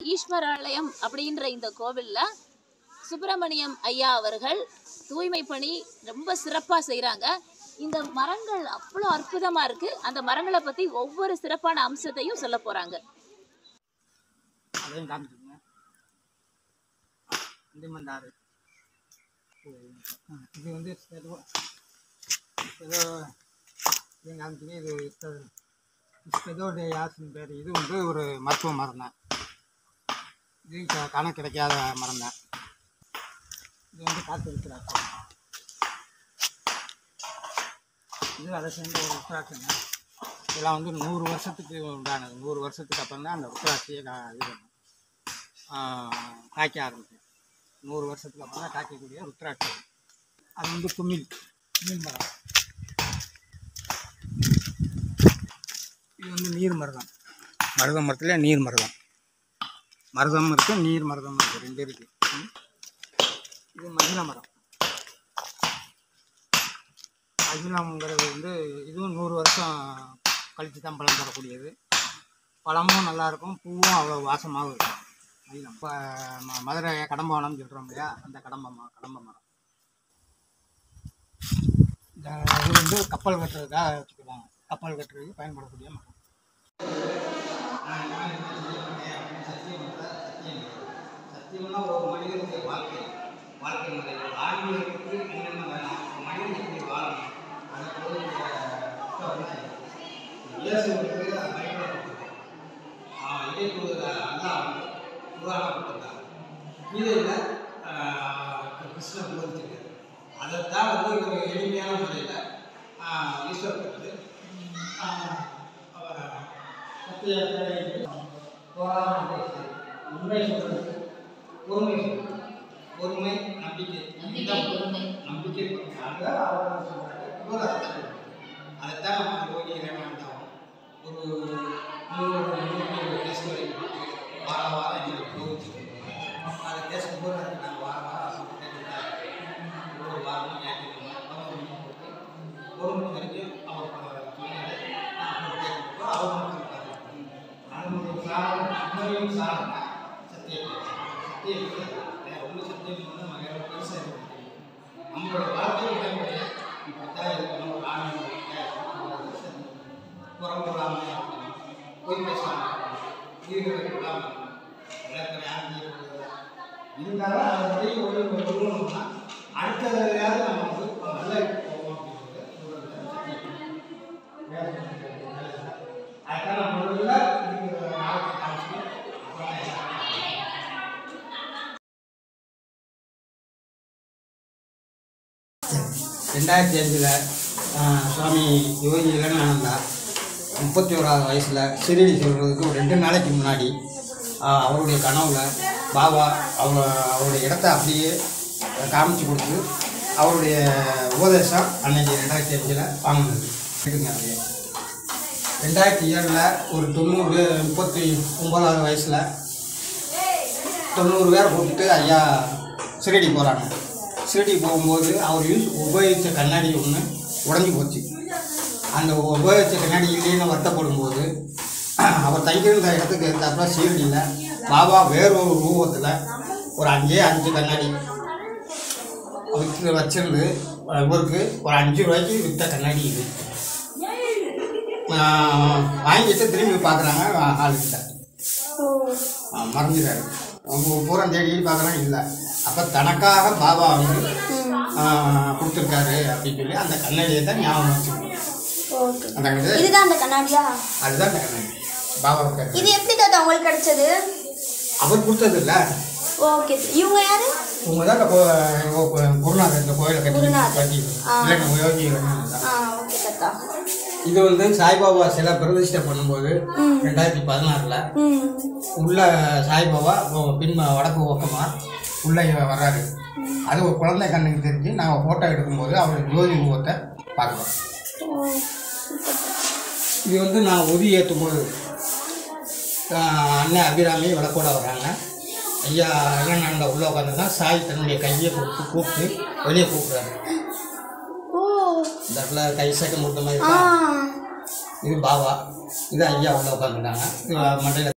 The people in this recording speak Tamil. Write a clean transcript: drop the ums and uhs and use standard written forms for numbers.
ஈஸ்வராலயம் அப்படின்ற இந்த கோவில்ல சுப்பிரமணியம் ஐயா அவர்கள் தூய்மை பணி ரொம்ப சிறப்பாக செய்கிறாங்க. இந்த மரங்கள் அவ்வளோ அற்புதமாக இருக்கு. அந்த மரங்களை பற்றி ஒவ்வொரு சிறப்பான அம்சத்தையும் சொல்ல போறாங்க. இது வந்து பேர். இது வந்து ஒரு மருத்துவ மரம் தான். இது காண கிடைக்காத மரம் தான். இது வந்து காற்று இருக்கிறாங்க. இது அதை சேர்ந்த ஒரு ருத்ராட்சங்க. இதெல்லாம் வந்து 100 வருஷத்துக்கு உண்டானது. 100 வருஷத்துக்கு அப்புறம் தான் அந்த ருத்ராட்சியை இது பண்ணும் காய்க்க ஆரம்பிக்கும். 100 வருஷத்துக்கு அப்புறம் தான் காய்க்கக்கூடிய ருத்ராட்சி. அது வந்து குமிழ் மரம். இது வந்து நீர் மருதம். மருத மரத்தில் நீர் மருதம். மருதம் இருக்குது, நீர் மருதம் இருக்குது, 2 இருக்குது. இது மகிழ மரம். மகிழம்ங்கிறது வந்து இதுவும் 100 வருஷம் கழித்து தான் பழம் தரக்கூடியது. பழமும் நல்லாயிருக்கும், பூவும் அவ்வளோ வாசமாகவும் இருக்கும். மகிழம் இப்போ மதுரை கடம்பவனம்னு சொல்கிறோம் இல்லையா, அந்த கடம்ப மரம். இது வந்து கப்பல் கட்டுறதுக்காக வச்சுக்கிறாங்க. கப்பல் கட்டுறதுக்கு பயன்படக்கூடிய மரம். சத்தியம்னா ஒரு மனிதனுடைய வாழ்க்கை முறை ஆன்மீகத்துக்கு என்னென்ன வேணும், மனிதன் எப்படி வாழணும், அதை இயேசுக்கு பயன்படுத்திருக்காங்க. இடைக்கூறுகிற அல்லா வந்து புராணப்பட்டிருக்காங்க. கீதையில் கிருஷ்ணன் போதிச்சிருக்காரு. அதைத்தான் வந்து ஒரு எளிமையான முறையில் ஈஸ்வரப்பட்டது. உண்மை சொல்றது, பொறுமை, நம்பிக்கை. நம்பிக்கை அதைத்தான் நம்ம யோகி இறைவன் ஒரு 100 டெஸ்ட் வரைக்கும் வாரம் எங்களுக்கு போதிச்சுருக்கோம். அதை டெஸ்ட் போது நாங்கள் வாரம் ஒரு வாரம் ஞாயிற்றுக்கிழமை 11 மணிக்கு போட்டு 1 மணி வரைக்கும் அவர் சொன்னார். அவர் மட்டும் சாதனை சத்தியம் ரொம்ப சத்தியம் வந்து நம்ம எவ்வளோ பெருசாக இருக்கு. நம்மளோட வாழ்க்கை இடமுறைய இப்படித்தான் இருக்கணும். ஒரு ஆன்மீகம் புறம் போடாமல் இருக்கணும், பொய் பேசாமல் இருக்கணும், உயிர்களை விடாமல் இருக்கணும். எல்லாருக்கும் யாரும் இருந்தாலும் அதை பற்றி ஒழுங்கணும்னா அடுத்ததையாவது நம்ம வந்து நல்ல போவோம் அப்படிங்கிறது அதுக்கான முறையில் இருக்கிற நாளைக்கு காமிச்சு அப்புறம் 2005 சுவாமி யோகி இளநானந்தா 31வது வயசில் ஷிரடி செல்வதற்கு ஒரு 2 நாளைக்கு முன்னாடி அவருடைய கனவுல பாபா அவருடைய இடத்த அப்படியே காமிச்சு கொடுத்து அவருடைய உபதேசம் அன்னைக்கு 2005 வாங்கினது. 2007 ஒரு 39வது வயசில் 90 பேரை கூப்பிட்டு ஐயா ஷிரடி போகிறாங்க. ஷிரடி போகும்போது அவர் உபயோகித்த கண்ணாடி ஒன்று உடஞ்சி போச்சு. அந்த உபயோகித்த கண்ணாடி இல்லைன்னு வருத்தப்படும் போது அவர் தங்கியிருந்த இடத்துக்கு ஏற்றாப்புல ஷிரடியில் பாபா வேறொரு ரூபத்தில் ஒரு 5 கண்ணாடி விற்று வச்சிருந்து இவருக்கு ஒரு 5 ரூபாய்க்கு விற்ற கண்ணாடி இது வாங்கிட்டு திரும்பி பார்க்குறாங்க. ஆளுக்கிட்ட மறைஞ்சிடாரு. அவங்க பூரா தேடிட்டு பார்க்குறாங்க, இல்லை. அப்போ தனக்காக பாபா வந்து கொடுத்துருக்காரு அப்படின்னு சொல்லி அந்த கண்ணாடியை தான் ஞாபகம் வச்சுக்கணும். அந்த கண்ணாடி அதுதான் அந்த கண்ணாடி பாபா. இது எப்படி தாத்தா உங்களுக்கு கிடைச்சது? அவர் கொடுத்தது இல்லை. ஓகே. இவங்க யாரு? இவங்க தான் குருநாதர் இந்த கோயிலை கட்டி யோகி. ஓகே தாத்தா. இது வந்து சாய்பாபா சிலை பிரதிஷ்டை பண்ணும்போது 2016 உள்ள சாய்பாபா வடக்கு பக்கமாக உள்ளே வர்றாரு. அது ஒரு குழந்தை கண்ணுக்கு தெரிஞ்சு நாங்கள் ஃபோட்டோ எடுக்கும்போது அவருடைய ஜோதி உருவத்தை பார்க்குறோம். இது வந்து நான் உதி ஏற்றும் போது அண்ணன் அபிராமி விளக்கோட வர்றாங்க. ஐயா இளநானந்தா உள்ளே உட்காந்து தான் சாய் தன்னுடைய கையை கூப்பிட்டு வெளியே கூப்பிட்றாரு. இந்த இடத்துல கை சட்டை முட்ட மாதிரி இது பாபா. இது ஐயா உள்ள உட்காந்துட்டாங்க. மண்டையில்